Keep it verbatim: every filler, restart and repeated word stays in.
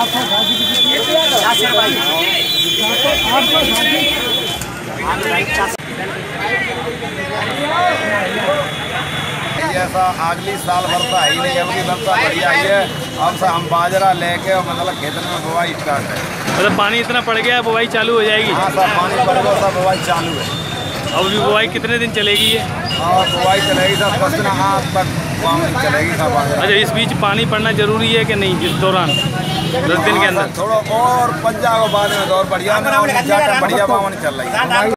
ऐसा अगली साल वर्षा ही नहीं, अगली वर्षा बढ़िया ही है। हम सब हम बाजरा लेके मतलब खेत में बुआई स्टार्ट है। मतलब पानी इतना पड़ गया, बुआई चालू हो जाएगी? हाँ, सब पानी पड़ गया, सब बुआई चालू है। अब भी बुआई कितने दिन चलेगी ये? हाँ, बुआई चलेगी सब दस दिन हाथ तक चलेगी सब। अच्छा, इस बीच पानी पड़ना जरूरी है कि नहीं? इस दौरान दस दिन के अंदर थोड़ा और पंजाब बाद में दौर बढ़िया बढ़िया बावन चल रही है।